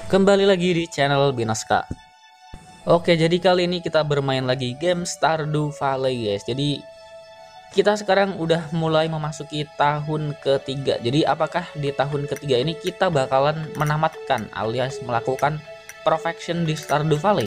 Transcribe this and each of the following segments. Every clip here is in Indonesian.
Kembali lagi di channel Binaska. Oke, jadi kali ini kita bermain lagi game Stardew Valley guys. Jadi kita sekarang udah mulai memasuki tahun ketiga. Jadi apakah di tahun ketiga ini kita bakalan menamatkan alias melakukan perfection di Stardew Valley?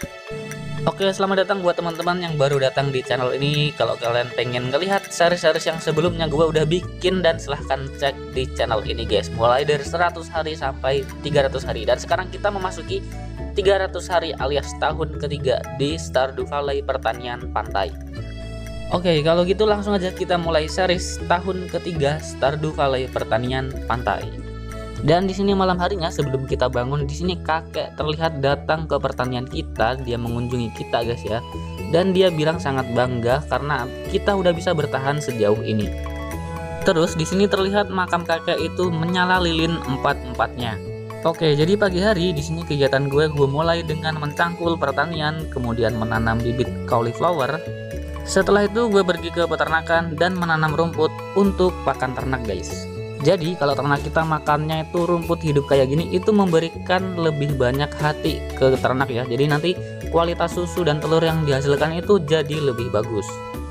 Oke, selamat datang buat teman-teman yang baru datang di channel ini. Kalau kalian pengen ngelihat series-series yang sebelumnya gue udah bikin, dan silahkan cek di channel ini guys. Mulai dari 100 hari sampai 300 hari. Dan sekarang kita memasuki 300 hari alias tahun ketiga di Stardew Valley Pertanian Pantai. Oke, kalau gitu langsung aja kita mulai series tahun ketiga Stardew Valley Pertanian Pantai. Dan di sini malam harinya sebelum kita bangun, di sini kakek terlihat datang ke pertanian kita. Dia mengunjungi kita guys ya. Dan dia bilang sangat bangga karena kita udah bisa bertahan sejauh ini. Terus di sini terlihat makam kakek itu menyala lilin empat-empatnya. Oke, jadi pagi hari di sini kegiatan gue mulai dengan mencangkul pertanian, kemudian menanam bibit cauliflower. Setelah itu gue pergi ke peternakan dan menanam rumput untuk pakan ternak guys. Jadi kalau ternak kita makannya itu rumput hidup kayak gini, itu memberikan lebih banyak hati ke ternak ya. Jadi nanti kualitas susu dan telur yang dihasilkan itu jadi lebih bagus.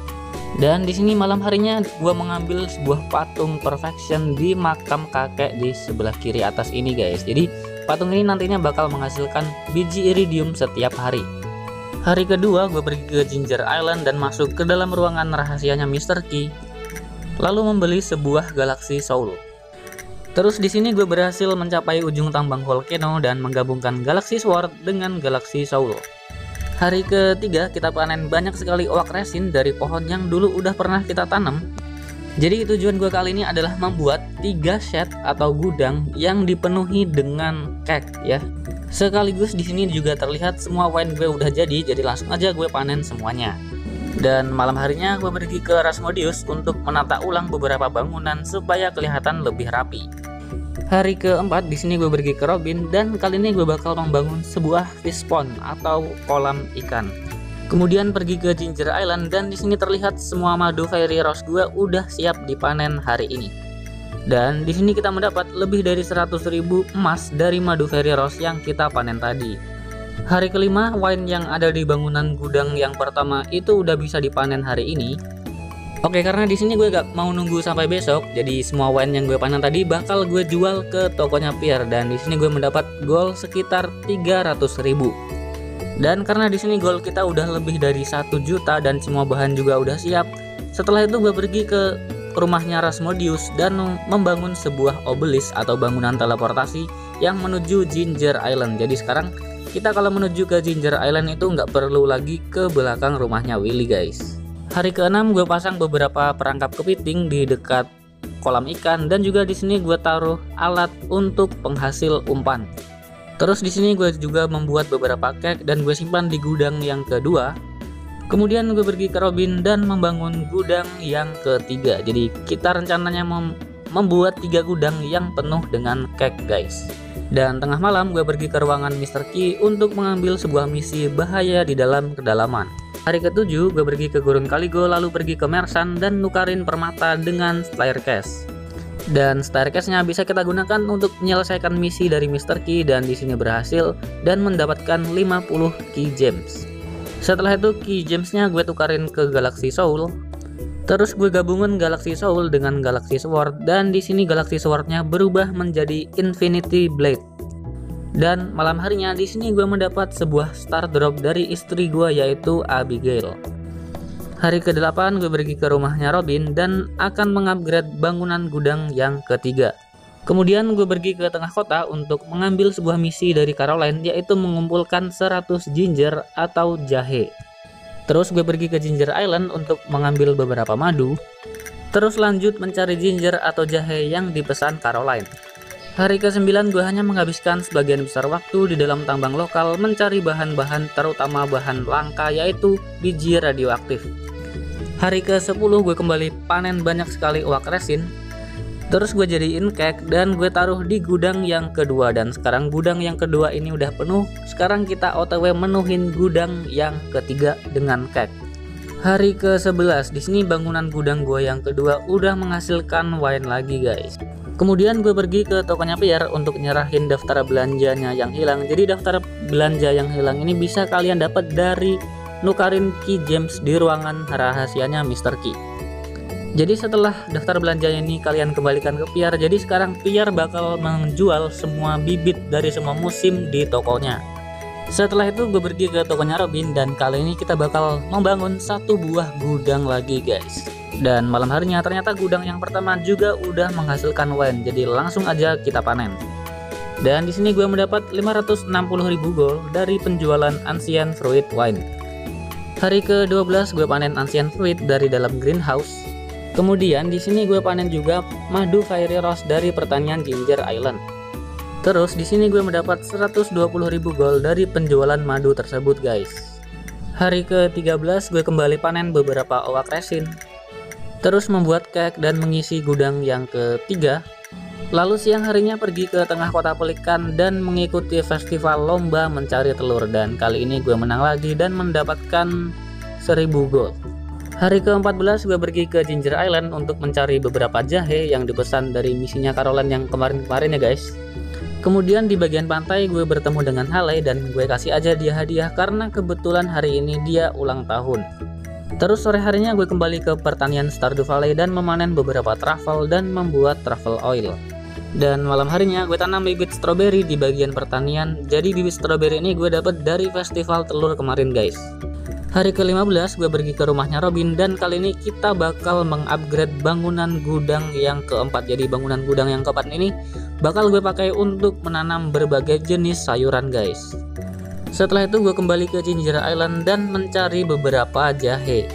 Dan di sini malam harinya gue mengambil sebuah patung perfection di makam kakek di sebelah kiri atas ini guys. Jadi patung ini nantinya bakal menghasilkan biji iridium setiap hari. Hari kedua gue pergi ke Ginger Island dan masuk ke dalam ruangan rahasianya Mr. Key, lalu membeli sebuah Galaxy Soul. Terus di sini gue berhasil mencapai ujung tambang volcano dan menggabungkan Galaxy Sword dengan Galaxy Soul. Hari ketiga kita panen banyak sekali oak resin dari pohon yang dulu udah pernah kita tanam. Jadi tujuan gue kali ini adalah membuat 3 shed atau gudang yang dipenuhi dengan kek ya. Sekaligus di sini juga terlihat semua wine gue udah jadi langsung aja gue panen semuanya. Dan malam harinya gue pergi ke Rasmodius untuk menata ulang beberapa bangunan supaya kelihatan lebih rapi. Hari keempat di sini gue pergi ke Robin dan kali ini gue bakal membangun sebuah fish pond atau kolam ikan. Kemudian pergi ke Ginger Island dan di sini terlihat semua madu fairy rose gue udah siap dipanen hari ini. Dan di sini kita mendapat lebih dari 100.000 emas dari madu fairy rose yang kita panen tadi. Hari kelima, wine yang ada di bangunan gudang yang pertama itu udah bisa dipanen hari ini. Oke, karena di sini gue gak mau nunggu sampai besok, jadi semua wine yang gue panen tadi bakal gue jual ke tokonya Pierre, dan di sini gue mendapat gold sekitar 300.000. Dan karena di sini gold kita udah lebih dari 1 juta dan semua bahan juga udah siap. Setelah itu gue pergi ke rumahnya Rasmodius dan membangun sebuah obelisk atau bangunan teleportasi yang menuju Ginger Island. Jadi sekarang kita kalau menuju ke Ginger Island itu nggak perlu lagi ke belakang rumahnya Willy guys. Hari ke-6 gue pasang beberapa perangkap kepiting di dekat kolam ikan dan juga di sini gue taruh alat untuk penghasil umpan. Terus di sini gue juga membuat beberapa kek dan gue simpan di gudang yang kedua. Kemudian gue pergi ke Robin dan membangun gudang yang ketiga. Jadi kita rencananya membuat 3 gudang yang penuh dengan kek guys. Dan tengah malam gue pergi ke ruangan Mr. Key untuk mengambil sebuah misi bahaya di dalam kedalaman. Hari ke-7 gue pergi ke Gurun Kaligo lalu pergi ke Mersan dan nukarin permata dengan staircase. Dan staircase-nya bisa kita gunakan untuk menyelesaikan misi dari Mr. Key dan di sini berhasil dan mendapatkan 50 key gems. Setelah itu key gemsnya gue tukarin ke Galaxy Soul. Terus gue gabungin Galaxy Soul dengan Galaxy Sword dan di sini Galaxy Swordnya berubah menjadi Infinity Blade. Dan malam harinya di sini gue mendapat sebuah star drop dari istri gue yaitu Abigail. Hari ke-8 gue pergi ke rumahnya Robin dan akan mengupgrade bangunan gudang yang ketiga. Kemudian gue pergi ke tengah kota untuk mengambil sebuah misi dari Caroline yaitu mengumpulkan 100 ginger atau jahe. Terus gue pergi ke Ginger Island untuk mengambil beberapa madu. Terus lanjut mencari ginger atau jahe yang dipesan Caroline. Hari ke-9 gue hanya menghabiskan sebagian besar waktu di dalam tambang lokal mencari bahan-bahan terutama bahan langka yaitu biji radioaktif. Hari ke-10 gue kembali panen banyak sekali oak resin. Terus gue jadiin kek dan gue taruh di gudang yang kedua. Dan sekarang gudang yang kedua ini udah penuh. Sekarang kita OTW menuhin gudang yang ketiga dengan kek. Hari ke-11 di sini bangunan gudang gue yang kedua udah menghasilkan wine lagi guys. Kemudian gue pergi ke tokonya Pierre untuk nyerahin daftar belanjanya yang hilang. Jadi daftar belanja yang hilang ini bisa kalian dapat dari nukarin key gems di ruangan rahasianya Mr. Key. Jadi setelah daftar belanjanya ini kalian kembalikan ke Pierre. Jadi sekarang Pierre bakal menjual semua bibit dari semua musim di tokonya. Setelah itu gue pergi ke tokonya Robin dan kali ini kita bakal membangun satu buah gudang lagi guys. Dan malam harinya ternyata gudang yang pertama juga udah menghasilkan wine, jadi langsung aja kita panen. Dan di sini gue mendapat 560.000 gold dari penjualan Ancient Fruit Wine. Hari ke-12 gue panen Ancient Fruit dari dalam greenhouse. Kemudian di sini gue panen juga madu Fairy Rose dari pertanian Ginger Island. Terus di sini gue mendapat 120.000 gold dari penjualan madu tersebut guys. Hari ke-13 gue kembali panen beberapa oak resin. Terus membuat cake dan mengisi gudang yang ketiga. Lalu siang harinya pergi ke tengah kota Pelikan dan mengikuti festival lomba mencari telur. Dan kali ini gue menang lagi dan mendapatkan 1000 gold. Hari ke-14 gue pergi ke Ginger Island untuk mencari beberapa jahe yang dipesan dari misinya Caroline yang kemarin-kemarin ya guys. Kemudian di bagian pantai gue bertemu dengan Haley dan gue kasih aja dia hadiah karena kebetulan hari ini dia ulang tahun. Terus sore harinya gue kembali ke pertanian Stardew Valley dan memanen beberapa truffle dan membuat truffle oil. Dan malam harinya gue tanam bibit stroberi di bagian pertanian. Jadi bibit stroberi ini gue dapat dari festival telur kemarin guys. Hari ke-15 gue pergi ke rumahnya Robin dan kali ini kita bakal mengupgrade bangunan gudang yang keempat. Jadi bangunan gudang yang keempat ini bakal gue pakai untuk menanam berbagai jenis sayuran guys. Setelah itu gue kembali ke Ginger Island dan mencari beberapa jahe.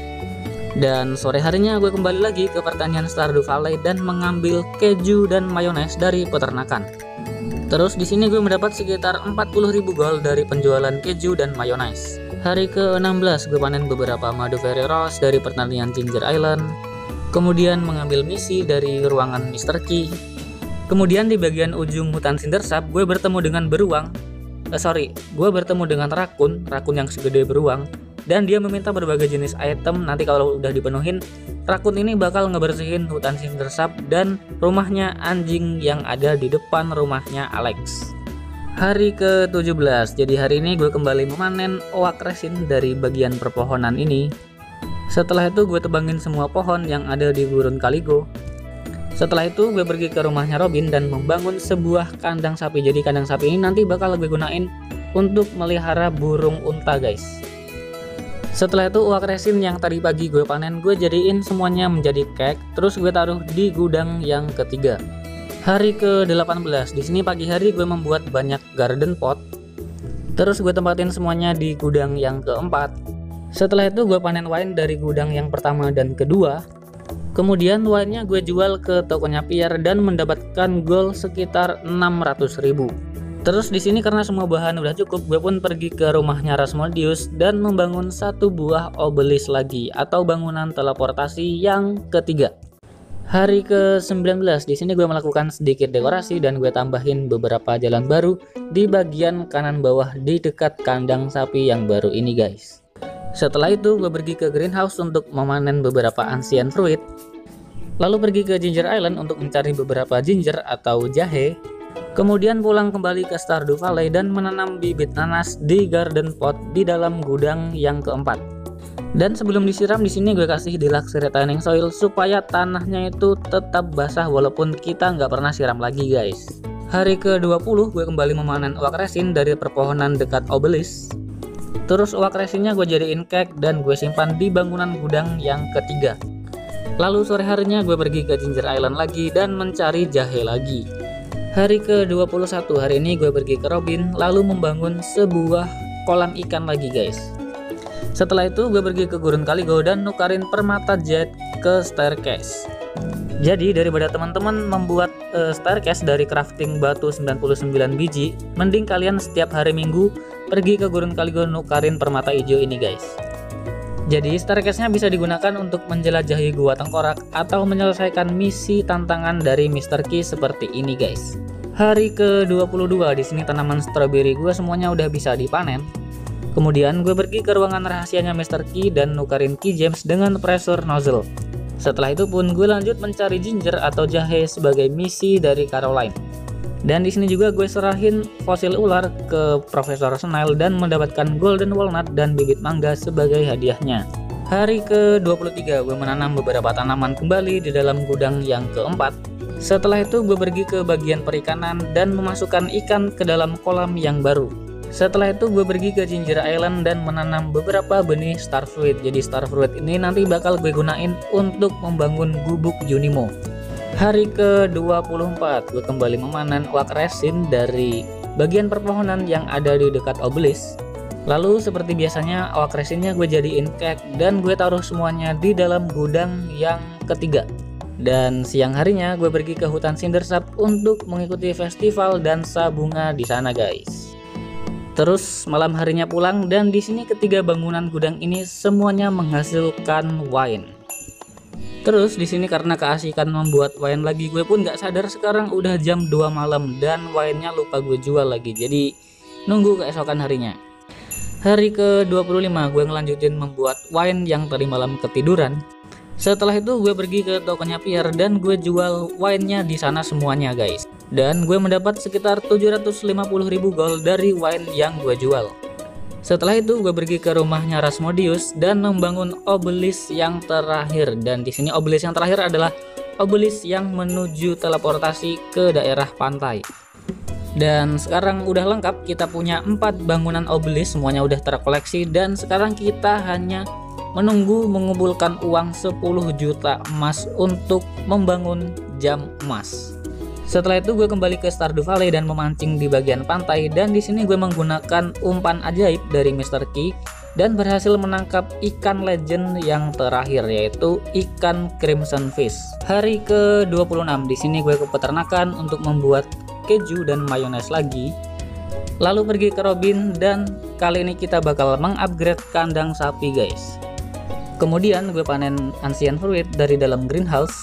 Dan sore harinya gue kembali lagi ke pertanian Stardew Valley dan mengambil keju dan mayones dari peternakan. Terus di sini gue mendapat sekitar 40.000 gold dari penjualan keju dan mayones. Hari ke-16 gue panen beberapa madu Fairy Rose dari pertanian Ginger Island. Kemudian mengambil misi dari ruangan Mr. Key. Kemudian di bagian ujung hutan Cindersap gue bertemu dengan beruang. Gue bertemu dengan rakun yang segede beruang dan dia meminta berbagai jenis item. Nanti kalau udah dipenuhin, rakun ini bakal ngebersihin hutan Cindersap dan rumahnya anjing yang ada di depan rumahnya Alex. Hari ke-17, jadi hari ini gue kembali memanen oak resin dari bagian perpohonan ini. Setelah itu gue tebangin semua pohon yang ada di gurun Caligo. Setelah itu gue pergi ke rumahnya Robin dan membangun sebuah kandang sapi. Jadi kandang sapi ini nanti bakal gue gunain untuk melihara burung unta guys. Setelah itu uak resin yang tadi pagi gue panen gue jadiin semuanya menjadi cake. Terus gue taruh di gudang yang ketiga. Hari ke-18, di sini pagi hari gue membuat banyak garden pot. Terus gue tempatin semuanya di gudang yang keempat. Setelah itu gue panen wine dari gudang yang pertama dan kedua. Kemudian wine-nya gue jual ke tokonya Pierre dan mendapatkan gold sekitar 600.000. Terus di sini karena semua bahan udah cukup, gue pun pergi ke rumahnya Rasmodius dan membangun satu buah obelisk lagi atau bangunan teleportasi yang ketiga. Hari ke-19 di sini gue melakukan sedikit dekorasi dan gue tambahin beberapa jalan baru di bagian kanan bawah di dekat kandang sapi yang baru ini guys. Setelah itu gue pergi ke greenhouse untuk memanen beberapa ancient fruit. Lalu pergi ke Ginger Island untuk mencari beberapa ginger atau jahe. Kemudian pulang kembali ke Stardew Valley dan menanam bibit nanas di garden pot di dalam gudang yang keempat. Dan sebelum disiram di sini gue kasih deluxe retaining soil supaya tanahnya itu tetap basah walaupun kita nggak pernah siram lagi guys. Hari ke-20 gue kembali memanen oak resin dari perpohonan dekat obelisk. Terus oak resinnya gue jadiin cake dan gue simpan di bangunan gudang yang ketiga. Lalu sore harinya gue pergi ke Ginger Island lagi dan mencari jahe lagi. Hari ke-21 hari ini gue pergi ke Robin lalu membangun sebuah kolam ikan lagi guys. Setelah itu gue pergi ke gurun Caligo dan nukarin permata jet ke staircase. Jadi daripada teman-teman membuat staircase dari crafting batu 99 biji, mending kalian setiap hari Minggu pergi ke gurun Caligo nukarin permata hijau ini guys. Jadi staircase-nya bisa digunakan untuk menjelajahi gua tengkorak atau menyelesaikan misi tantangan dari Mr. Key seperti ini guys. Hari ke-22 di sini tanaman stroberi gua semuanya udah bisa dipanen. Kemudian gue pergi ke ruangan rahasianya Mr. Key dan nukarin key gems dengan pressure nozzle. Setelah itu pun gue lanjut mencari ginger atau jahe sebagai misi dari Caroline. Dan di sini juga gue serahin fosil ular ke Profesor Snail dan mendapatkan golden walnut dan bibit mangga sebagai hadiahnya. Hari ke-23 gue menanam beberapa tanaman kembali di dalam gudang yang keempat. Setelah itu gue pergi ke bagian perikanan dan memasukkan ikan ke dalam kolam yang baru. Setelah itu gue pergi ke Ginger Island dan menanam beberapa benih starfruit. Jadi starfruit ini nanti bakal gue gunain untuk membangun gubuk Junimo. Hari ke-24 gue kembali memanen oak resin dari bagian perpohonan yang ada di dekat obelisk. Lalu seperti biasanya oak resinnya gue jadiin cake dan gue taruh semuanya di dalam gudang yang ketiga. Dan siang harinya gue pergi ke hutan Cindersap untuk mengikuti festival dansa bunga di sana guys. Terus malam harinya pulang dan di sini ketiga bangunan gudang ini semuanya menghasilkan wine. Terus di sini karena keasikan membuat wine lagi, gue pun nggak sadar sekarang udah jam 2 malam dan wine-nya lupa gue jual lagi. Jadi nunggu keesokan harinya. Hari ke-25 gue ngelanjutin membuat wine yang tadi malam ketiduran. Setelah itu gue pergi ke tokonya Pierre dan gue jual wine-nya di sana semuanya guys. Dan gue mendapat sekitar 750.000 gold dari wine yang gue jual. Setelah itu gue pergi ke rumahnya Rasmodius dan membangun obelisk yang terakhir. Dan di sini obelisk yang terakhir adalah obelisk yang menuju teleportasi ke daerah pantai. Dan sekarang udah lengkap, kita punya 4 bangunan obelisk, semuanya udah terkoleksi. Dan sekarang kita hanya menunggu mengumpulkan uang 10 juta emas untuk membangun jam emas. Setelah itu gue kembali ke Stardew Valley dan memancing di bagian pantai, dan di sini gue menggunakan umpan ajaib dari Mr. Key dan berhasil menangkap ikan legend yang terakhir yaitu ikan Crimson Fish. Hari ke-26 di sini gue ke peternakan untuk membuat keju dan mayones lagi. Lalu pergi ke Robin dan kali ini kita bakal mengupgrade kandang sapi guys. Kemudian gue panen ancient fruit dari dalam greenhouse.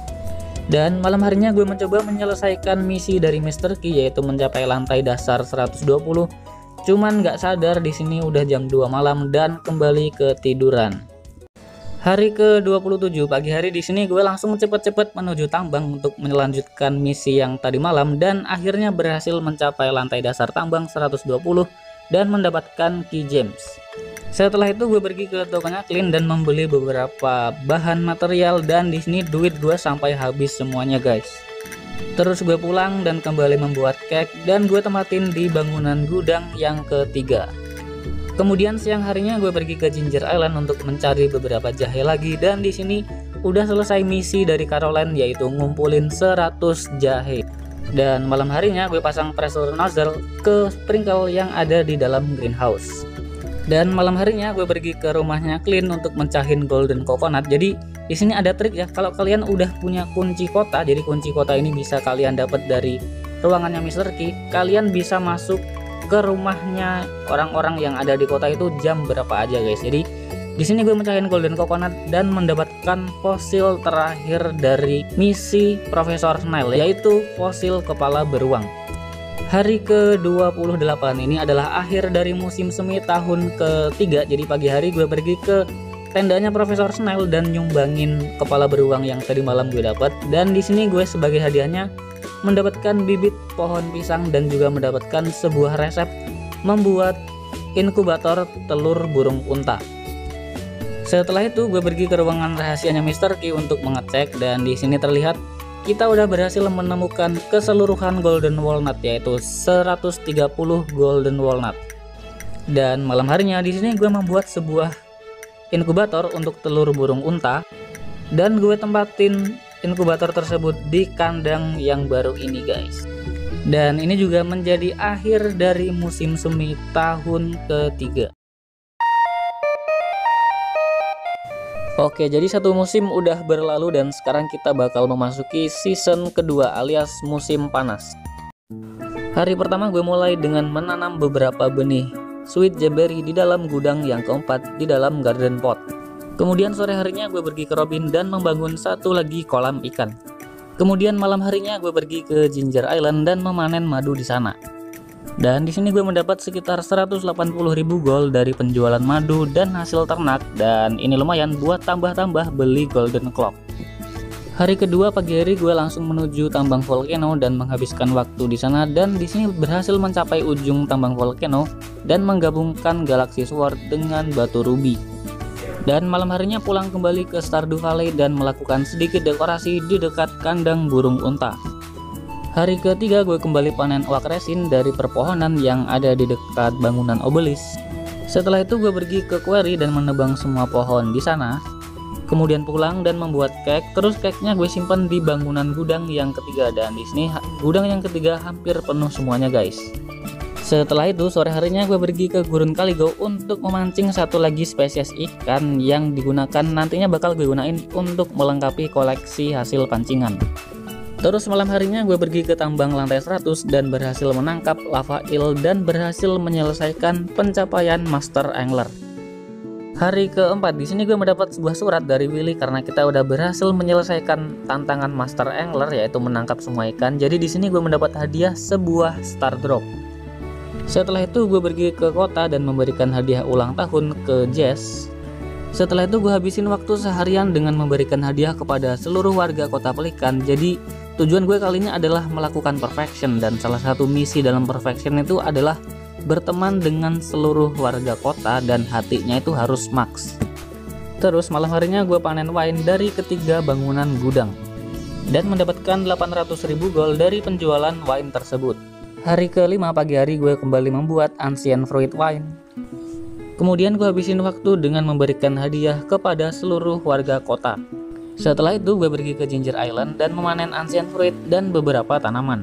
Dan malam harinya gue mencoba menyelesaikan misi dari Mr. Key yaitu mencapai lantai dasar 120. Cuman nggak sadar di sini udah jam 2 malam dan kembali ke tiduran. Hari ke-27 pagi hari di sini gue langsung cepet-cepet menuju tambang untuk melanjutkan misi yang tadi malam dan akhirnya berhasil mencapai lantai dasar tambang 120 dan mendapatkan key gems. Setelah itu gue pergi ke tokonya Clean dan membeli beberapa bahan material dan di sini duit gue sampai habis semuanya guys. Terus gue pulang dan kembali membuat cake dan gue tempatin di bangunan gudang yang ketiga. Kemudian siang harinya gue pergi ke Ginger Island untuk mencari beberapa jahe lagi dan di sini udah selesai misi dari Caroline yaitu ngumpulin 100 jahe. Dan malam harinya gue pasang pressure nozzle ke sprinkle yang ada di dalam greenhouse. Dan malam harinya gue pergi ke rumahnya Clean untuk mencahin golden coconut. Jadi di sini ada trik ya, kalau kalian udah punya kunci kota, jadi kunci kota ini bisa kalian dapat dari ruangannya Mr. Key. Kalian bisa masuk ke rumahnya orang-orang yang ada di kota itu jam berapa aja guys. Jadi di sini gue mencahin golden coconut dan mendapatkan fosil terakhir dari misi Profesor Snail yaitu fosil kepala beruang. Hari ke-28 ini adalah akhir dari musim semi tahun ketiga. Jadi pagi hari gue pergi ke tendanya Profesor Snail dan nyumbangin kepala beruang yang tadi malam gue dapat. Dan di sini gue sebagai hadiahnya mendapatkan bibit pohon pisang dan juga mendapatkan sebuah resep membuat inkubator telur burung unta. Setelah itu gue pergi ke ruangan rahasianya Mr. Key untuk mengecek dan di sini terlihat kita udah berhasil menemukan keseluruhan golden walnut yaitu 130 golden walnut. Dan malam harinya di sini gue membuat sebuah inkubator untuk telur burung unta dan gue tempatin inkubator tersebut di kandang yang baru ini guys. Dan ini juga menjadi akhir dari musim semi tahun ketiga. Oke, jadi satu musim udah berlalu dan sekarang kita bakal memasuki season kedua alias musim panas. Hari pertama gue mulai dengan menanam beberapa benih sweet jemberry di dalam gudang yang keempat di dalam garden pot. Kemudian sore harinya gue pergi ke Robin dan membangun satu lagi kolam ikan. Kemudian malam harinya gue pergi ke Ginger Island dan memanen madu di sana. Dan di sini gue mendapat sekitar 180.000 gold dari penjualan madu dan hasil ternak dan ini lumayan buat tambah-tambah beli golden clock. Hari kedua pagi hari gue langsung menuju tambang volcano dan menghabiskan waktu di sana, dan di sini berhasil mencapai ujung tambang volcano dan menggabungkan Galaxy Sword dengan batu ruby. Dan malam harinya pulang kembali ke Stardew Valley dan melakukan sedikit dekorasi di dekat kandang burung unta. Hari ketiga gue kembali panen oak resin dari perpohonan yang ada di dekat bangunan obelisk. Setelah itu gue pergi ke quarry dan menebang semua pohon di sana. Kemudian pulang dan membuat cake. Terus cake-nya gue simpan di bangunan gudang yang ketiga, dan di sini gudang yang ketiga hampir penuh semuanya guys. Setelah itu sore harinya gue pergi ke Gurun Kaligo untuk memancing satu lagi spesies ikan yang digunakan nantinya bakal gue gunain untuk melengkapi koleksi hasil pancingan. Terus malam harinya gue pergi ke tambang lantai 100 dan berhasil menangkap lava eel dan berhasil menyelesaikan pencapaian Master Angler. Hari keempat di sini gue mendapat sebuah surat dari Willy karena kita udah berhasil menyelesaikan tantangan Master Angler, yaitu menangkap semua ikan. Jadi di sini gue mendapat hadiah sebuah Star Drop. Setelah itu gue pergi ke kota dan memberikan hadiah ulang tahun ke Jess. Setelah itu gue habisin waktu seharian dengan memberikan hadiah kepada seluruh warga kota Pelikan. Jadi tujuan gue kali ini adalah melakukan perfection, dan salah satu misi dalam perfection itu adalah berteman dengan seluruh warga kota dan hatinya itu harus max. Terus malam harinya gue panen wine dari ketiga bangunan gudang dan mendapatkan 800.000 gold dari penjualan wine tersebut. Hari kelima pagi hari gue kembali membuat ancient fruit wine. Kemudian gue habisin waktu dengan memberikan hadiah kepada seluruh warga kota. Setelah itu gue pergi ke Ginger Island dan memanen ancient fruit dan beberapa tanaman.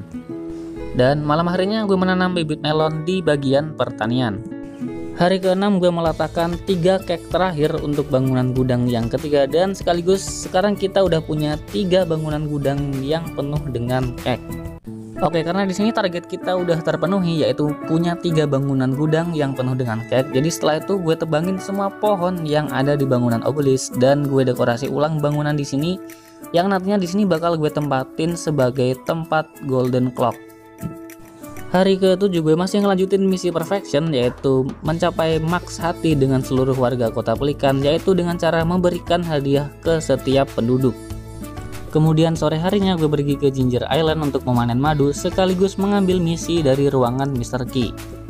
Dan malam harinya gue menanam bibit melon di bagian pertanian. Hari ke-6 gue meletakkan 3 cake terakhir untuk bangunan gudang yang ketiga, dan sekaligus sekarang kita udah punya 3 bangunan gudang yang penuh dengan cake. Oke, karena di sini target kita udah terpenuhi, yaitu punya 3 bangunan gudang yang penuh dengan cake. Jadi setelah itu gue tebangin semua pohon yang ada di bangunan obelisk dan gue dekorasi ulang bangunan di sini yang nantinya di sini bakal gue tempatin sebagai tempat golden clock. Hari ke-7 gue masih ngelanjutin misi perfection, yaitu mencapai max hati dengan seluruh warga kota Pelikan, yaitu dengan cara memberikan hadiah ke setiap penduduk. Kemudian sore harinya gue pergi ke Ginger Island untuk memanen madu sekaligus mengambil misi dari ruangan Mr. Key.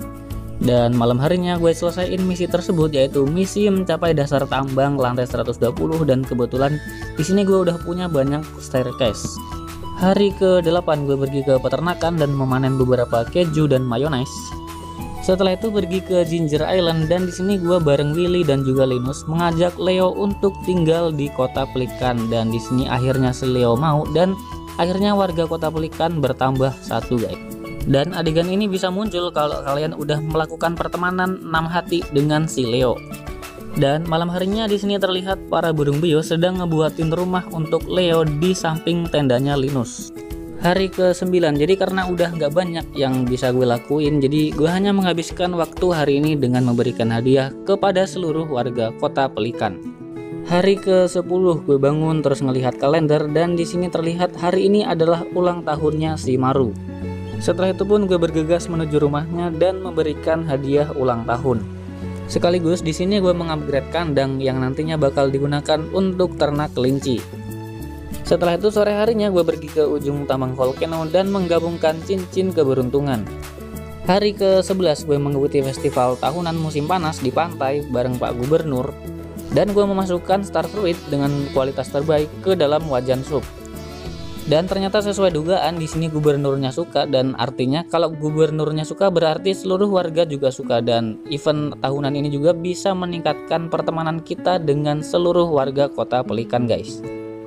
Dan malam harinya gue selesaiin misi tersebut, yaitu misi mencapai dasar tambang lantai 120, dan kebetulan di sini gue udah punya banyak staircase. Hari ke-8 gue pergi ke peternakan dan memanen beberapa keju dan mayones. Setelah itu pergi ke Ginger Island, dan di sini gue bareng Willy dan juga Linus mengajak Leo untuk tinggal di kota Pelikan, dan di sini akhirnya si Leo mau, dan akhirnya warga kota Pelikan bertambah 1 guys. Dan adegan ini bisa muncul kalau kalian udah melakukan pertemanan 6 hati dengan si Leo. Dan malam harinya di sini terlihat para burung bio sedang ngebuatin rumah untuk Leo di samping tendanya Linus. Hari ke-9, jadi karena udah nggak banyak yang bisa gue lakuin, jadi gue hanya menghabiskan waktu hari ini dengan memberikan hadiah kepada seluruh warga kota Pelikan. Hari ke-10 gue bangun terus ngelihat kalender, dan di sini terlihat hari ini adalah ulang tahunnya si Maru. Setelah itu pun gue bergegas menuju rumahnya dan memberikan hadiah ulang tahun. Sekaligus di sini gue mengupgrade kandang yang nantinya bakal digunakan untuk ternak kelinci. Setelah itu sore harinya gue pergi ke ujung tambang volcano dan menggabungkan cincin keberuntungan. Hari ke-11 gue mengikuti festival tahunan musim panas di pantai bareng Pak Gubernur, dan gue memasukkan star fruit dengan kualitas terbaik ke dalam wajan sup. Dan ternyata sesuai dugaan di sini gubernurnya suka, dan artinya kalau gubernurnya suka berarti seluruh warga juga suka, dan event tahunan ini juga bisa meningkatkan pertemanan kita dengan seluruh warga kota Pelikan guys.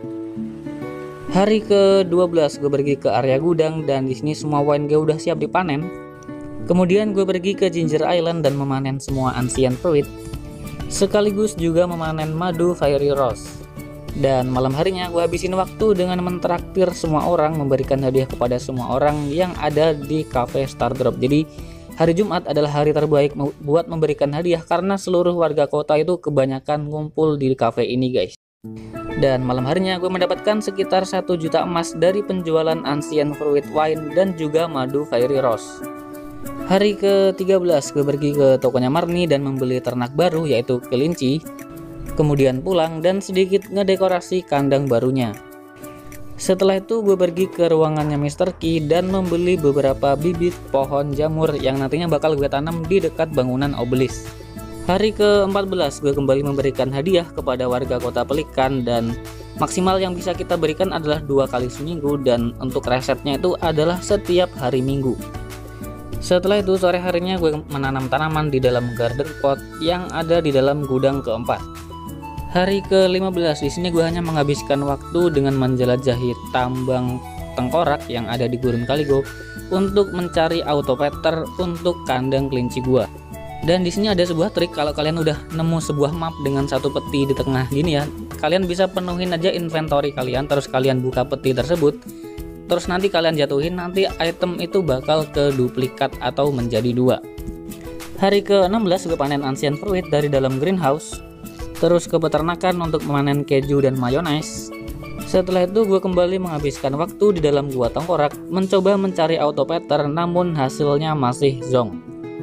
Hari ke-12 gue pergi ke area gudang, dan di sini semua wine gue udah siap dipanen. Kemudian gue pergi ke Ginger Island dan memanen semua ancient fruit, sekaligus juga memanen madu fairy rose. Dan malam harinya gue habisin waktu dengan mentraktir semua orang, memberikan hadiah kepada semua orang yang ada di cafe Star Drop. Jadi hari Jumat adalah hari terbaik buat memberikan hadiah karena seluruh warga kota itu kebanyakan ngumpul di cafe ini guys. Dan malam harinya gue mendapatkan sekitar 1 juta emas dari penjualan ancient fruit wine dan juga madu fairy rose. Hari ke-13 gue pergi ke tokonya Marni dan membeli ternak baru yaitu kelinci. Kemudian pulang dan sedikit ngedekorasi kandang barunya. Setelah itu gue pergi ke ruangannya Mr. Key dan membeli beberapa bibit pohon jamur yang nantinya bakal gue tanam di dekat bangunan obelisk. Hari ke-14 gue kembali memberikan hadiah kepada warga kota Pelikan, dan maksimal yang bisa kita berikan adalah 2 kali seminggu, dan untuk resetnya itu adalah setiap hari Minggu. Setelah itu sore harinya gue menanam tanaman di dalam garden pot yang ada di dalam gudang keempat. Hari ke-15 di sini gue hanya menghabiskan waktu dengan menjelajahi tambang tengkorak yang ada di Gurun Kaligo untuk mencari autopeter untuk kandang kelinci gua. Dan di sini ada sebuah trik, kalau kalian udah nemu sebuah map dengan satu peti di tengah gini ya, kalian bisa penuhin aja inventory kalian, terus kalian buka peti tersebut, terus nanti kalian jatuhin, nanti item itu bakal ke duplikat atau menjadi 2. Hari ke-16 gue panen ancient fruit dari dalam greenhouse, terus ke peternakan untuk memanen keju dan mayones. Setelah itu gue kembali menghabiskan waktu di dalam gua tengkorak mencoba mencari autopeter, namun hasilnya masih zonk.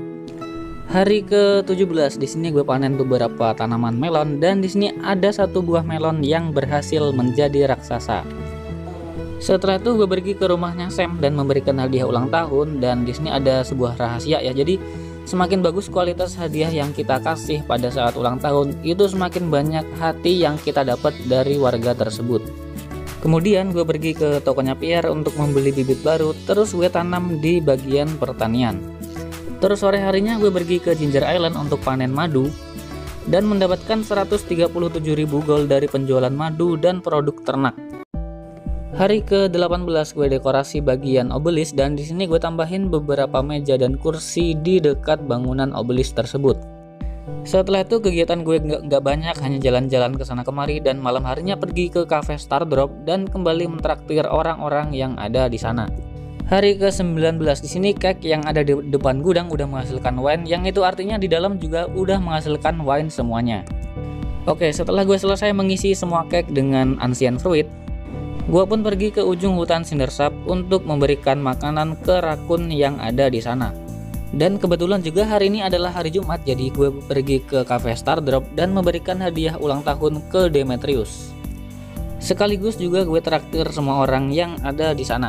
Hari ke-17 di sini gue panen beberapa tanaman melon, dan di sini ada satu buah melon yang berhasil menjadi raksasa. Setelah itu gue pergi ke rumahnya Sam dan memberikan hadiah ulang tahun, dan di sini ada sebuah rahasia ya. Jadi semakin bagus kualitas hadiah yang kita kasih pada saat ulang tahun, itu semakin banyak hati yang kita dapat dari warga tersebut. Kemudian gue pergi ke tokonya Pierre untuk membeli bibit baru, terus gue tanam di bagian pertanian. Terus sore harinya gue pergi ke Ginger Island untuk panen madu dan mendapatkan 137.000 gold dari penjualan madu dan produk ternak. Hari ke-18 gue dekorasi bagian obelisk, dan di sini gue tambahin beberapa meja dan kursi di dekat bangunan obelisk tersebut. Setelah itu kegiatan gue nggak banyak, hanya jalan-jalan ke sana kemari, dan malam harinya pergi ke cafe Stardrop dan kembali mentraktir orang-orang yang ada di sana. Hari ke-19 di sini cake yang ada di depan gudang udah menghasilkan wine, yang itu artinya di dalam juga udah menghasilkan wine semuanya. Oke, setelah gue selesai mengisi semua cake dengan ancient fruit, gue pun pergi ke ujung hutan Cindersap untuk memberikan makanan ke rakun yang ada di sana. Dan kebetulan juga hari ini adalah hari Jumat, jadi gue pergi ke cafe Stardrop dan memberikan hadiah ulang tahun ke Demetrius. Sekaligus juga gue traktir semua orang yang ada di sana.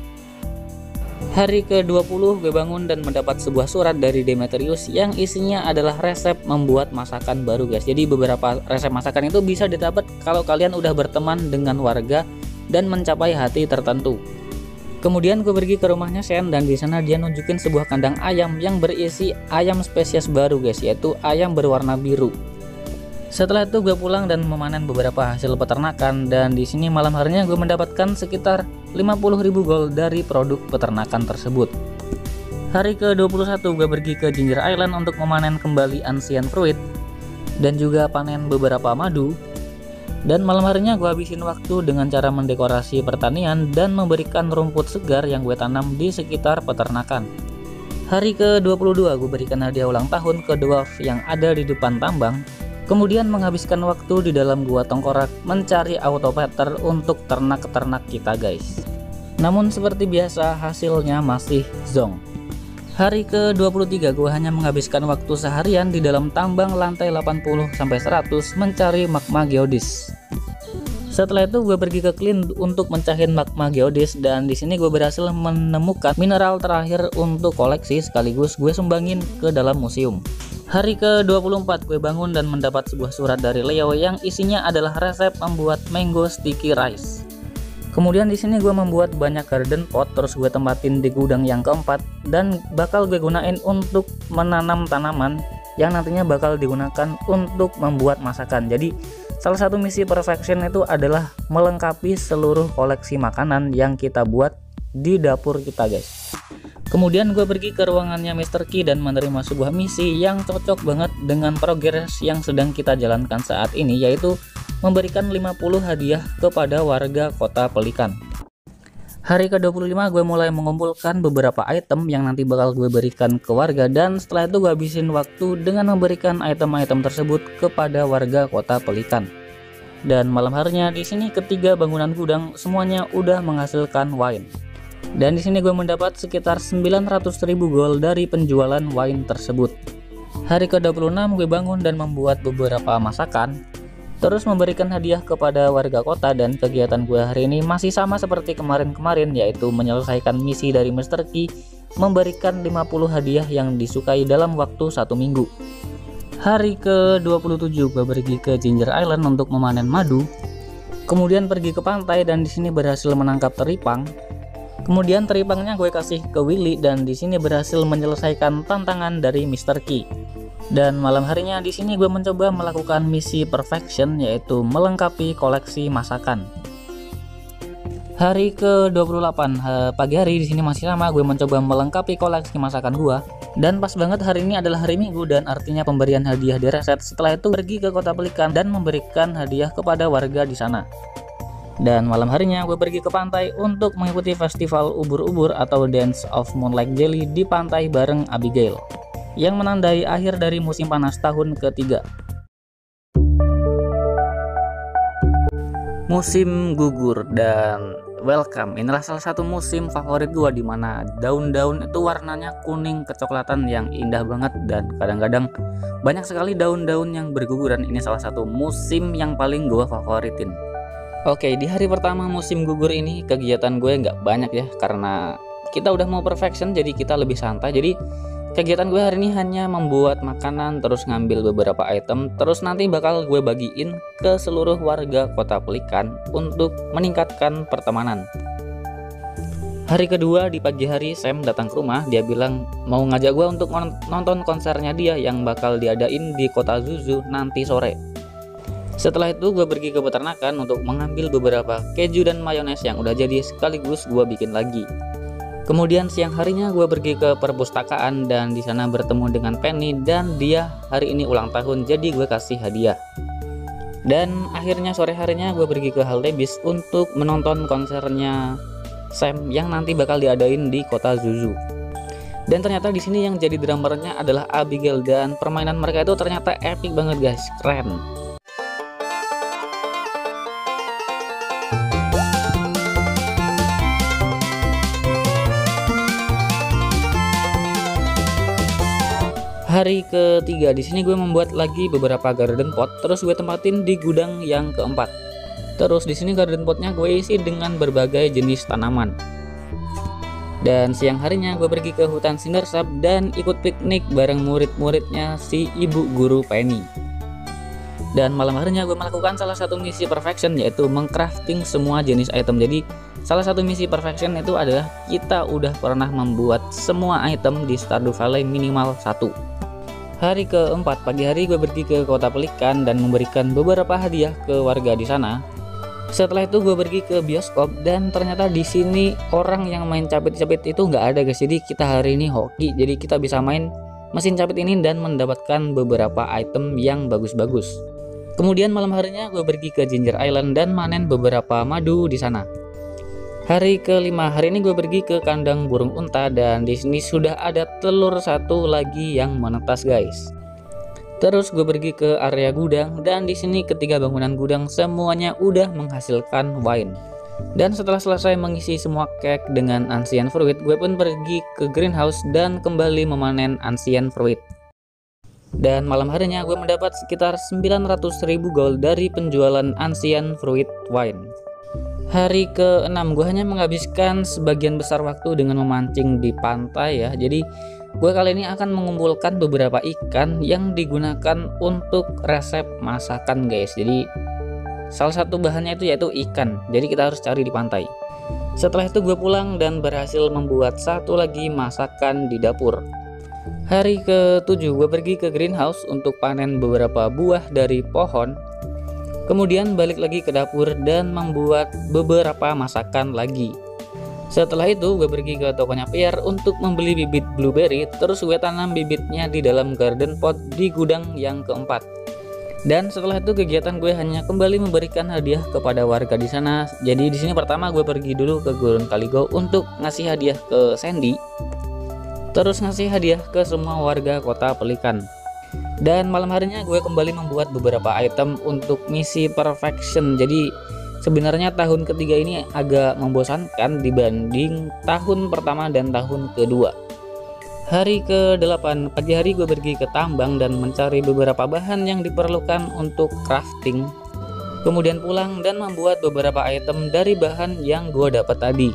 Hari ke-20 gue bangun dan mendapat sebuah surat dari Demetrius yang isinya adalah resep membuat masakan baru guys. Jadi beberapa resep masakan itu bisa didapat kalau kalian udah berteman dengan warga dan mencapai hati tertentu. Kemudian gue pergi ke rumahnya Shen, dan di sana dia nunjukin sebuah kandang ayam yang berisi ayam spesies baru guys, yaitu ayam berwarna biru. Setelah itu gue pulang dan memanen beberapa hasil peternakan, dan di sini malam harinya gue mendapatkan sekitar 50.000 gold dari produk peternakan tersebut. Hari ke-21 gue pergi ke Ginger Island untuk memanen kembali ancient fruit dan juga panen beberapa madu. Dan malam harinya gue habisin waktu dengan cara mendekorasi pertanian dan memberikan rumput segar yang gue tanam di sekitar peternakan. Hari ke-22 gue berikan hadiah ulang tahun ke dwarf yang ada di depan tambang. Kemudian menghabiskan waktu di dalam gua tengkorak mencari autopeter untuk ternak-ternak kita guys. Namun seperti biasa hasilnya masih zonk. Hari ke-23 gue hanya menghabiskan waktu seharian di dalam tambang lantai 80-100 mencari magma geodis. Setelah itu gue pergi ke Clean untuk mencahin magma geodis, dan di sini gue berhasil menemukan mineral terakhir untuk koleksi, sekaligus gue sumbangin ke dalam museum. Hari ke-24 gue bangun dan mendapat sebuah surat dari Leo yang isinya adalah resep membuat mango sticky rice. Kemudian di sini gue membuat banyak garden pot, terus gue tempatin di gudang yang keempat dan bakal gue gunain untuk menanam tanaman yang nantinya bakal digunakan untuk membuat masakan. Jadi salah satu misi perfection itu adalah melengkapi seluruh koleksi makanan yang kita buat di dapur kita guys. Kemudian gue pergi ke ruangannya Mr. Key dan menerima sebuah misi yang cocok banget dengan progres yang sedang kita jalankan saat ini, yaitu memberikan 50 hadiah kepada warga kota Pelikan. Hari ke-25 gue mulai mengumpulkan beberapa item yang nanti bakal gue berikan ke warga, dan setelah itu gue habisin waktu dengan memberikan item-item tersebut kepada warga kota Pelikan. Dan malam harinya di sini ketiga bangunan gudang semuanya udah menghasilkan wine. Dan di sini gue mendapat sekitar 900.000 gold dari penjualan wine tersebut. Hari ke-26 gue bangun dan membuat beberapa masakan. terus memberikan hadiah kepada warga kota. Dan kegiatan gue hari ini masih sama seperti kemarin-kemarin, yaitu menyelesaikan misi dari Mr. Key, memberikan 50 hadiah yang disukai dalam waktu 1 minggu. Hari ke-27 gue pergi ke Ginger Island untuk memanen madu. Kemudian pergi ke pantai dan di sini berhasil menangkap teripang. Kemudian teripangnya gue kasih ke Willy dan di sini berhasil menyelesaikan tantangan dari Mr. Key. Dan malam harinya di sini gue mencoba melakukan misi perfection, yaitu melengkapi koleksi masakan. Hari ke-28 pagi hari di sini masih sama, gue mencoba melengkapi koleksi masakan gue. Dan pas banget hari ini adalah hari Minggu dan artinya pemberian hadiah di reset. Setelah itu pergi ke Kota Pelikan dan memberikan hadiah kepada warga di sana. Dan malam harinya gue pergi ke pantai untuk mengikuti festival ubur-ubur atau Dance of Moonlight Jelly di pantai bareng Abigail, yang menandai akhir dari musim panas tahun ketiga. Musim gugur dan welcome, inilah salah satu musim favorit gua, dimana daun-daun itu warnanya kuning kecoklatan yang indah banget, dan kadang-kadang banyak sekali daun-daun yang berguguran. Ini salah satu musim yang paling gua favoritin. Oke, di hari pertama musim gugur ini kegiatan gue nggak banyak ya, karena kita udah mau perfection jadi kita lebih santai. Jadi kegiatan gue hari ini hanya membuat makanan, terus ngambil beberapa item, terus nanti bakal gue bagiin ke seluruh warga Kota Pelikan untuk meningkatkan pertemanan. Hari kedua di pagi hari Sam datang ke rumah, dia bilang mau ngajak gue untuk nonton konsernya dia yang bakal diadain di Kota Zuzu nanti sore. Setelah itu gue pergi ke peternakan untuk mengambil beberapa keju dan mayones yang udah jadi sekaligus gue bikin lagi. Kemudian siang harinya gue pergi ke perpustakaan dan di sana bertemu dengan Penny, dan dia hari ini ulang tahun jadi gue kasih hadiah. Dan akhirnya sore harinya gue pergi ke Haldebis untuk menonton konsernya Sam yang nanti bakal diadain di Kota Zuzu. Dan ternyata di sini yang jadi drummernya adalah Abigail, dan permainan mereka itu ternyata epic banget guys, keren. Hari ketiga di sini gue membuat lagi beberapa garden pot, terus gue tempatin di gudang yang keempat. Terus di sini garden potnya gue isi dengan berbagai jenis tanaman. Dan siang harinya gue pergi ke hutan Cindersap dan ikut piknik bareng murid-muridnya si ibu guru Penny. Dan malam harinya gue melakukan salah satu misi perfection, yaitu mengcrafting semua jenis item. Jadi salah satu misi perfection itu adalah kita udah pernah membuat semua item di Stardew Valley minimal 1. Hari keempat pagi hari gue pergi ke Kota Pelikan dan memberikan beberapa hadiah ke warga di sana. Setelah itu gue pergi ke bioskop dan ternyata di sini orang yang main capit-capit itu nggak ada guys. Jadi kita hari ini hoki, jadi kita bisa main mesin capit ini dan mendapatkan beberapa item yang bagus-bagus. Kemudian malam harinya gue pergi ke Ginger Island dan manen beberapa madu di sana. Hari kelima hari ini gue pergi ke kandang burung unta dan di sini sudah ada telur satu lagi yang menetas guys. Terus gue pergi ke area gudang dan di sini ketiga bangunan gudang semuanya udah menghasilkan wine. Dan setelah selesai mengisi semua cake dengan ancient fruit, gue pun pergi ke greenhouse dan kembali memanen ancient fruit. Dan malam harinya gue mendapat sekitar 900.000 gold dari penjualan ancient fruit wine. Hari ke-6 gue hanya menghabiskan sebagian besar waktu dengan memancing di pantai ya. Jadi gue kali ini akan mengumpulkan beberapa ikan yang digunakan untuk resep masakan guys. Jadi salah satu bahannya itu yaitu ikan, jadi kita harus cari di pantai. Setelah itu gue pulang dan berhasil membuat satu lagi masakan di dapur. Hari ke-7 gue pergi ke greenhouse untuk panen beberapa buah dari pohon. Kemudian balik lagi ke dapur dan membuat beberapa masakan lagi. Setelah itu gue pergi ke tokonya Pierre untuk membeli bibit blueberry, terus gue tanam bibitnya di dalam garden pot di gudang yang keempat. Dan setelah itu kegiatan gue hanya kembali memberikan hadiah kepada warga di sana. Jadi di sini pertama gue pergi dulu ke Gurun Kaligo untuk ngasih hadiah ke Sandy, terus ngasih hadiah ke semua warga Kota Pelikan. Dan malam harinya gue kembali membuat beberapa item untuk misi perfection. Jadi sebenarnya tahun ketiga ini agak membosankan dibanding tahun pertama dan tahun kedua. Hari ke-8 pagi hari gue pergi ke tambang dan mencari beberapa bahan yang diperlukan untuk crafting. kemudian pulang dan membuat beberapa item dari bahan yang gue dapat tadi.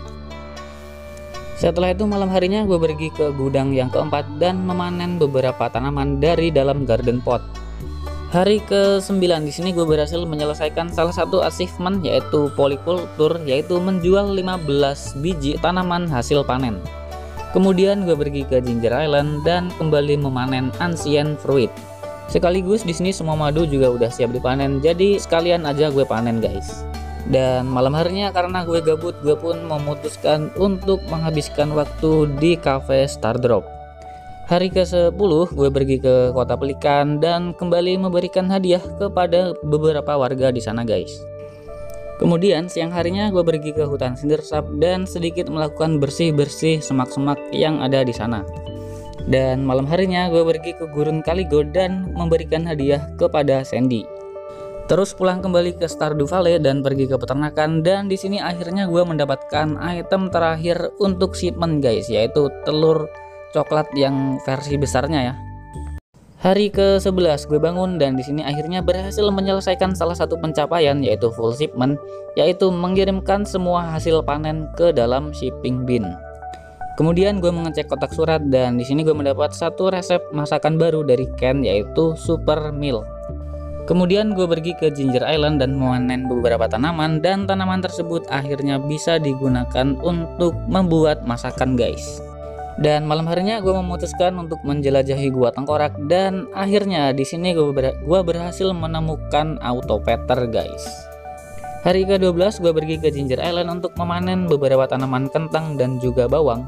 Setelah itu malam harinya gue pergi ke gudang yang keempat dan memanen beberapa tanaman dari dalam garden pot. Hari ke-9 di sini gue berhasil menyelesaikan salah satu achievement yaitu polyculture, yaitu menjual 15 biji tanaman hasil panen. Kemudian gue pergi ke Ginger Island dan kembali memanen ancient fruit. Sekaligus di sini semua madu juga udah siap dipanen, jadi sekalian aja gue panen guys. Dan malam harinya karena gue gabut, gue pun memutuskan untuk menghabiskan waktu di cafe Stardrop. Hari ke-10 gue pergi ke kota Pelikan dan kembali memberikan hadiah kepada beberapa warga di sana guys. Kemudian siang harinya gue pergi ke hutan Cindersap dan sedikit melakukan bersih-bersih semak-semak yang ada di sana. Dan malam harinya gue pergi ke gurun Caligo dan memberikan hadiah kepada Sandy. Terus pulang kembali ke Stardew Valley dan pergi ke peternakan, dan di sini akhirnya gue mendapatkan item terakhir untuk shipment guys, yaitu telur coklat yang versi besarnya ya. Hari ke-11 gue bangun dan di sini akhirnya berhasil menyelesaikan salah satu pencapaian yaitu full shipment, yaitu mengirimkan semua hasil panen ke dalam shipping bin. Kemudian gue mengecek kotak surat dan di sini gue mendapat satu resep masakan baru dari Ken yaitu super meal. Kemudian gue pergi ke Ginger Island dan memanen beberapa tanaman, dan tanaman tersebut akhirnya bisa digunakan untuk membuat masakan guys. Dan malam harinya gue memutuskan untuk menjelajahi gua tengkorak, dan akhirnya di sini gue berhasil menemukan auto petter guys. Hari ke-12 gue pergi ke Ginger Island untuk memanen beberapa tanaman kentang dan juga bawang.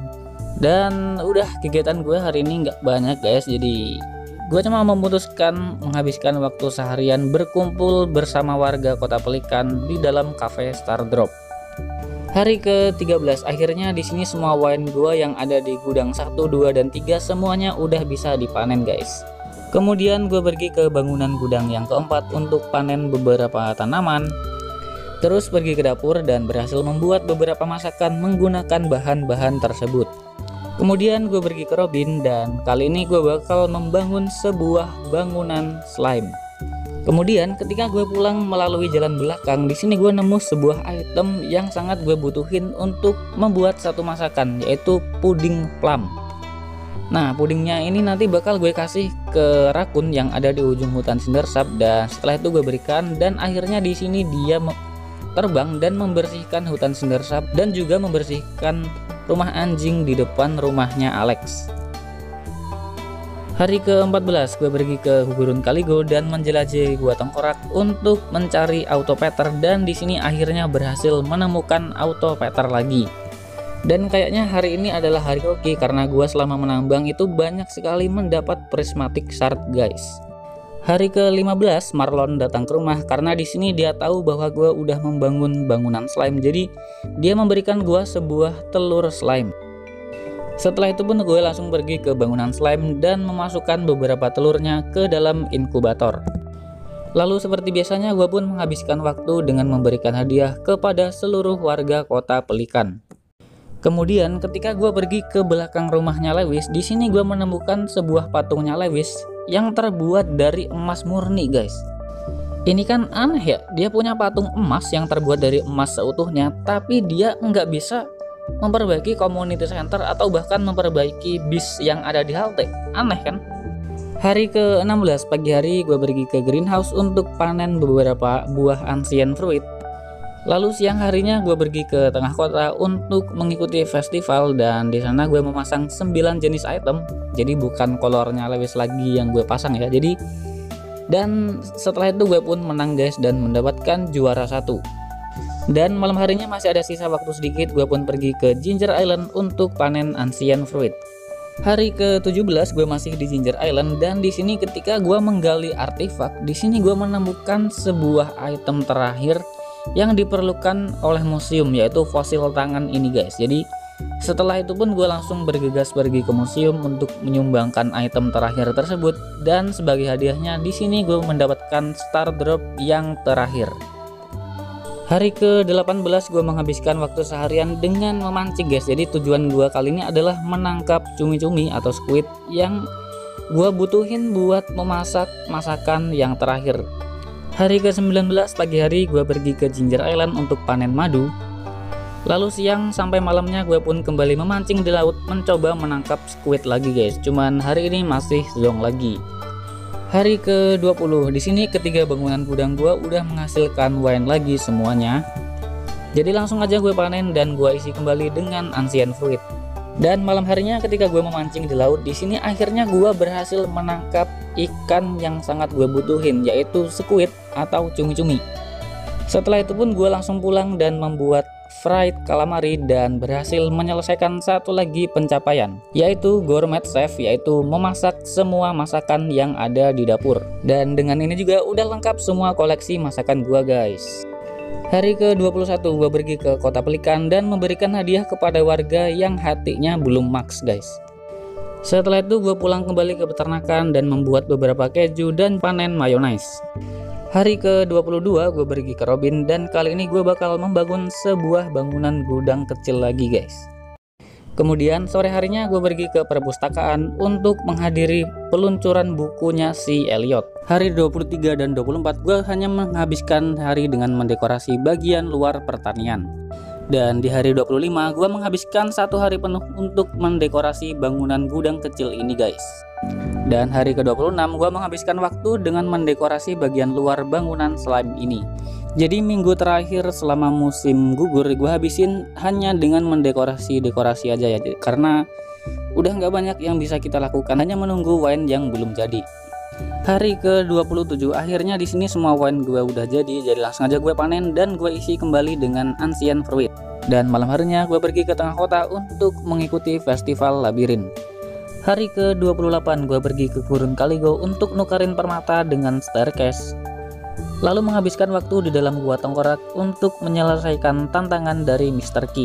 Dan udah, kegiatan gue hari ini nggak banyak guys, jadi gue cuma memutuskan menghabiskan waktu seharian berkumpul bersama warga kota Pelikan di dalam cafe Stardrop. Hari ke-13 akhirnya di sini semua wine gue yang ada di gudang 1, 2, dan 3 semuanya udah bisa dipanen guys. Kemudian gue pergi ke bangunan gudang yang keempat untuk panen beberapa tanaman. Terus pergi ke dapur dan berhasil membuat beberapa masakan menggunakan bahan-bahan tersebut. Kemudian gue pergi ke Robin dan kali ini gue bakal membangun sebuah bangunan slime. Kemudian ketika gue pulang melalui jalan belakang, di sini gue nemu sebuah item yang sangat gue butuhin untuk membuat satu masakan, yaitu puding plum. Nah, pudingnya ini nanti bakal gue kasih ke rakun yang ada di ujung hutan Cindersap, dan setelah itu gue berikan, dan akhirnya di sini dia terbang dan membersihkan hutan Cindersap dan juga membersihkan rumah anjing di depan rumahnya Alex. Hari ke-14 gue pergi ke gurun Caligo dan menjelajahi gua tengkorak untuk mencari auto petter, dan di sini akhirnya berhasil menemukan auto petter lagi. Dan kayaknya hari ini adalah hari hoki karena gua selama menambang itu banyak sekali mendapat prismatic shard guys. Hari ke-15 Marlon datang ke rumah karena di sini dia tahu bahwa gue udah membangun bangunan slime, jadi dia memberikan gue sebuah telur slime. Setelah itu pun gue langsung pergi ke bangunan slime dan memasukkan beberapa telurnya ke dalam inkubator. Lalu seperti biasanya gue pun menghabiskan waktu dengan memberikan hadiah kepada seluruh warga kota Pelikan. Kemudian ketika gue pergi ke belakang rumahnya Lewis, di sini gue menemukan sebuah patungnya Lewis yang terbuat dari emas murni guys. Ini kan aneh ya, dia punya patung emas yang terbuat dari emas seutuhnya, tapi dia nggak bisa memperbaiki community center atau bahkan memperbaiki bis yang ada di halte. Aneh kan? Hari ke-16 pagi hari gue pergi ke greenhouse untuk panen beberapa buah ancient fruit. Lalu siang harinya gue pergi ke tengah kota untuk mengikuti festival, dan di sana gue memasang 9 jenis item. Jadi bukan kolornya Lewis lagi yang gue pasang ya. Dan setelah itu gue pun menang guys dan mendapatkan juara 1. Dan malam harinya masih ada sisa waktu sedikit, gue pun pergi ke Ginger Island untuk panen ancient fruit. Hari ke-17 gue masih di Ginger Island, dan di sini ketika gue menggali artefak, di sini gue menemukan sebuah item terakhir yang diperlukan oleh museum, yaitu fosil tangan ini guys. Jadi setelah itu pun gue langsung bergegas pergi ke museum untuk menyumbangkan item terakhir tersebut, dan sebagai hadiahnya di sini gue mendapatkan star drop yang terakhir. Hari ke-18 gue menghabiskan waktu seharian dengan memancing guys. Jadi tujuan gue kali ini adalah menangkap cumi-cumi atau squid yang gue butuhin buat memasak masakan yang terakhir. Hari ke-19 pagi hari gue pergi ke Ginger Island untuk panen madu. Lalu siang sampai malamnya gue pun kembali memancing di laut mencoba menangkap squid lagi guys. Cuman hari ini masih zonk lagi. Hari ke-20 di sini ketiga bangunan gudang gue udah menghasilkan wine lagi semuanya. Jadi langsung aja gue panen dan gue isi kembali dengan ancient fruit. Dan malam harinya ketika gue memancing di laut di sini akhirnya gue berhasil menangkap ikan yang sangat gue butuhin, yaitu squid atau cumi-cumi. Setelah itu pun gue langsung pulang dan membuat fried calamari dan berhasil menyelesaikan satu lagi pencapaian, yaitu gourmet chef, yaitu memasak semua masakan yang ada di dapur. Dan dengan ini juga udah lengkap semua koleksi masakan gue guys. Hari ke-21 gue pergi ke Kota Pelikan dan memberikan hadiah kepada warga yang hatinya belum maks guys. Setelah itu gue pulang kembali ke peternakan dan membuat beberapa keju dan panen mayonaise. Hari ke-22 gue pergi ke Robin dan kali ini gue bakal membangun sebuah bangunan gudang kecil lagi guys. Kemudian sore harinya gue pergi ke perpustakaan untuk menghadiri peluncuran bukunya si Elliot. Hari 23 dan 24 gue hanya menghabiskan hari dengan mendekorasi bagian luar pertanian. Dan di hari 25 gue menghabiskan satu hari penuh untuk mendekorasi bangunan gudang kecil ini guys. Dan hari ke-26 gue menghabiskan waktu dengan mendekorasi bagian luar bangunan slime ini. Jadi minggu terakhir selama musim gugur gue habisin hanya dengan mendekorasi-dekorasi aja ya, karena udah nggak banyak yang bisa kita lakukan, hanya menunggu wine yang belum jadi. Hari ke-27 akhirnya di sini semua wine gue udah jadi langsung aja gue panen dan gue isi kembali dengan ancient fruit. Dan malam harinya gue pergi ke tengah kota untuk mengikuti festival labirin. Hari ke-28 gue pergi ke Gurun Kaligo untuk nukarin permata dengan staircase. Lalu menghabiskan waktu di dalam gua tengkorak untuk menyelesaikan tantangan dari Mr. Key.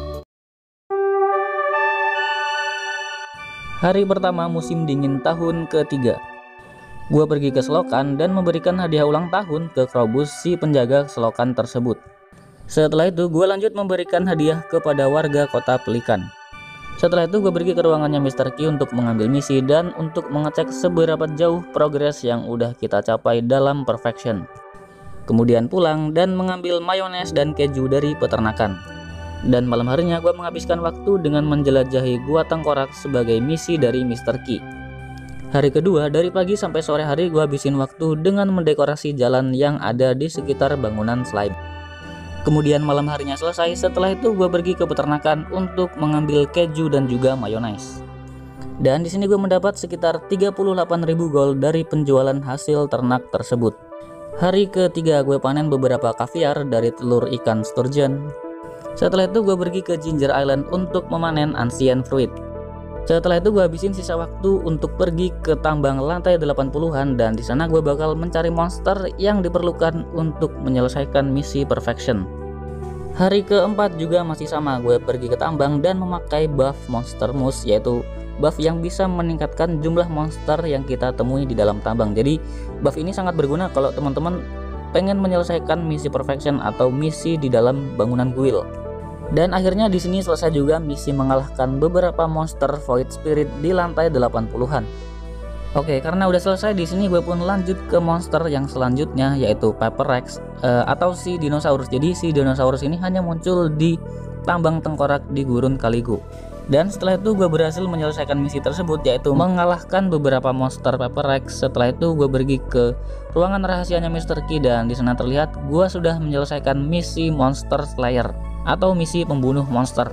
Hari pertama musim dingin tahun ketiga. Gua pergi ke selokan dan memberikan hadiah ulang tahun ke Krobus, si penjaga selokan tersebut. Setelah itu gua lanjut memberikan hadiah kepada warga Kota Pelikan. Setelah itu gue pergi ke ruangannya Mr. Key untuk mengambil misi dan untuk mengecek seberapa jauh progres yang udah kita capai dalam perfection. Kemudian pulang dan mengambil mayones dan keju dari peternakan. Dan malam harinya gue menghabiskan waktu dengan menjelajahi gua tengkorak sebagai misi dari Mr. Key. Hari kedua dari pagi sampai sore hari gue habisin waktu dengan mendekorasi jalan yang ada di sekitar bangunan slime. Kemudian malam harinya selesai, setelah itu gue pergi ke peternakan untuk mengambil keju dan juga mayonaise. Dan di sini gue mendapat sekitar 38.000 gold dari penjualan hasil ternak tersebut. Hari ketiga gue panen beberapa kaviar dari telur ikan sturgeon. Setelah itu gue pergi ke Ginger Island untuk memanen ancient fruit. Setelah itu gue habisin sisa waktu untuk pergi ke tambang lantai 80-an dan di sana gue bakal mencari monster yang diperlukan untuk menyelesaikan misi perfection. Hari keempat juga masih sama, gue pergi ke tambang dan memakai buff monster moose, yaitu buff yang bisa meningkatkan jumlah monster yang kita temui di dalam tambang. Jadi buff ini sangat berguna kalau teman-teman pengen menyelesaikan misi perfection atau misi di dalam bangunan guild. Dan akhirnya di sini selesai juga misi mengalahkan beberapa monster void spirit di lantai 80-an. Oke, karena udah selesai di sini gue pun lanjut ke monster yang selanjutnya, yaitu Pepper Rex atau si dinosaurus. Jadi si dinosaurus ini hanya muncul di tambang tengkorak di Gurun Kaligo. Dan setelah itu gue berhasil menyelesaikan misi tersebut, yaitu mengalahkan beberapa monster Pepper Rex. Setelah itu gue pergi ke ruangan rahasianya Mr. Key dan di sana terlihat gue sudah menyelesaikan misi Monster Slayer atau misi pembunuh monster.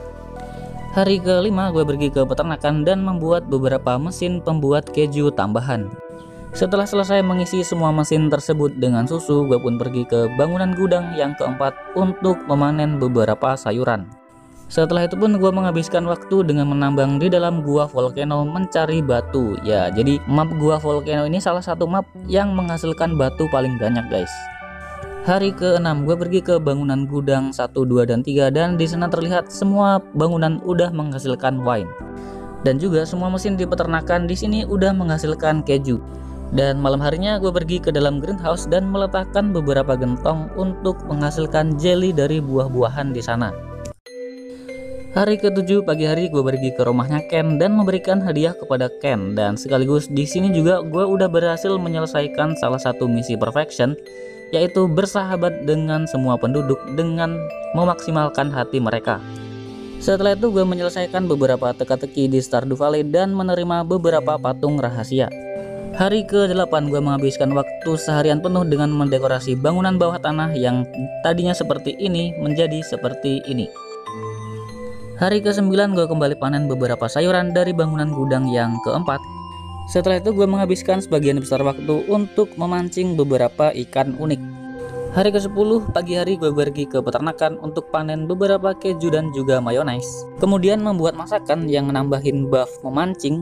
Hari kelima gue pergi ke peternakan dan membuat beberapa mesin pembuat keju tambahan. Setelah selesai mengisi semua mesin tersebut dengan susu, gue pun pergi ke bangunan gudang yang keempat untuk memanen beberapa sayuran. Setelah itu pun gue menghabiskan waktu dengan menambang di dalam gua volcano mencari batu. Ya, jadi map gua volcano ini salah satu map yang menghasilkan batu paling banyak guys. Hari ke-6 gue pergi ke bangunan gudang 1, 2, dan 3 dan di sana terlihat semua bangunan udah menghasilkan wine. Dan juga semua mesin di peternakan di sini udah menghasilkan keju. Dan malam harinya gue pergi ke dalam greenhouse dan meletakkan beberapa gentong untuk menghasilkan jelly dari buah-buahan di sana. Hari ke-7 pagi hari gue pergi ke rumahnya Ken dan memberikan hadiah kepada Ken, dan sekaligus di sini juga gue udah berhasil menyelesaikan salah satu misi perfection, yaitu bersahabat dengan semua penduduk dengan memaksimalkan hati mereka. Setelah itu gue menyelesaikan beberapa teka-teki di Stardew Valley dan menerima beberapa patung rahasia. Hari ke-8 gue menghabiskan waktu seharian penuh dengan mendekorasi bangunan bawah tanah yang tadinya seperti ini menjadi seperti ini. Hari ke-9 gue kembali panen beberapa sayuran dari bangunan gudang yang keempat. Setelah itu gue menghabiskan sebagian besar waktu untuk memancing beberapa ikan unik. Hari ke-10 pagi hari gue pergi ke peternakan untuk panen beberapa keju dan juga mayonaise. Kemudian membuat masakan yang nambahin buff memancing.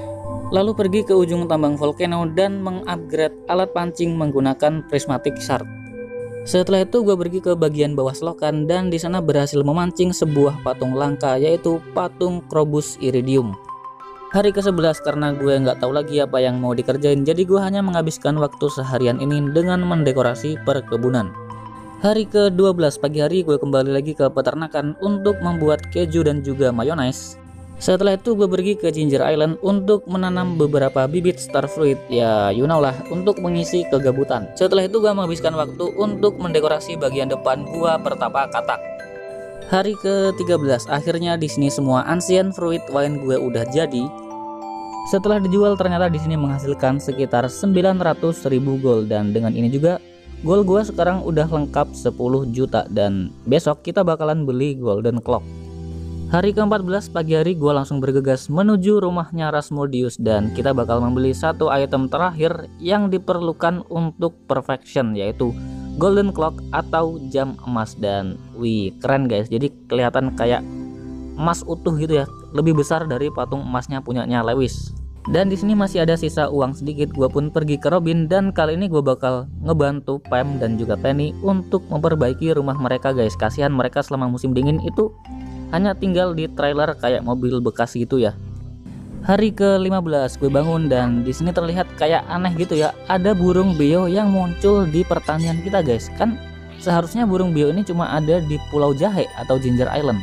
Lalu pergi ke ujung tambang volcano dan mengupgrade alat pancing menggunakan prismatic shard. Setelah itu gue pergi ke bagian bawah selokan dan di sana berhasil memancing sebuah patung langka, yaitu patung Krobus Iridium. Hari ke-11 karena gue nggak tahu lagi apa yang mau dikerjain, jadi gue hanya menghabiskan waktu seharian ini dengan mendekorasi perkebunan. Hari ke-12 pagi hari gue kembali lagi ke peternakan untuk membuat keju dan juga mayonaise. Setelah itu gue pergi ke Ginger Island untuk menanam beberapa bibit starfruit, ya you know lah, untuk mengisi kegabutan. Setelah itu gue menghabiskan waktu untuk mendekorasi bagian depan gua pertapa katak. Hari ke-13 akhirnya di sini semua ancient fruit wine gue udah jadi. Setelah dijual ternyata di sini menghasilkan sekitar 900.000 gold, dan dengan ini juga gold gue sekarang udah lengkap 10 juta dan besok kita bakalan beli golden clock. Hari ke-14 pagi hari gue langsung bergegas menuju rumahnya Rasmodius dan kita bakal membeli satu item terakhir yang diperlukan untuk perfection, yaitu golden clock atau jam emas. Dan wih, keren guys, jadi kelihatan kayak emas utuh gitu ya, lebih besar dari patung emasnya punyanya Lewis. Dan di sini masih ada sisa uang sedikit, gue pun pergi ke Robin dan kali ini gue bakal ngebantu Pam dan juga Penny untuk memperbaiki rumah mereka guys. Kasihan mereka selama musim dingin itu hanya tinggal di trailer kayak mobil bekas gitu ya. Hari ke-15 gue bangun dan di sini terlihat kayak aneh gitu ya, ada burung beo yang muncul di pertanian kita guys. Kan seharusnya burung beo ini cuma ada di Pulau Jahe atau Ginger Island.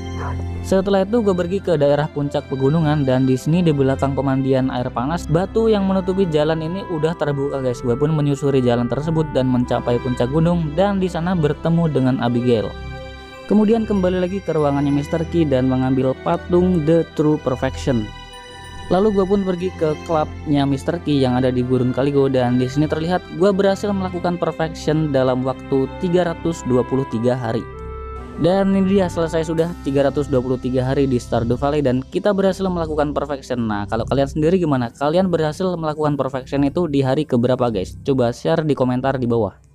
Setelah itu gue pergi ke daerah puncak pegunungan dan di sini di belakang pemandian air panas, batu yang menutupi jalan ini udah terbuka guys. Gue pun menyusuri jalan tersebut dan mencapai puncak gunung dan di sana bertemu dengan Abigail. Kemudian kembali lagi ke ruangannya Mr. Key dan mengambil patung The True Perfection. Lalu gue pun pergi ke klubnya Mr. Key yang ada di Gurun Kaligo dan di sini terlihat gue berhasil melakukan perfection dalam waktu 323 hari. Dan ini dia, selesai sudah 323 hari di Stardew Valley dan kita berhasil melakukan perfection. Nah, kalau kalian sendiri gimana? Kalian berhasil melakukan perfection itu di hari keberapa guys? Coba share di komentar di bawah.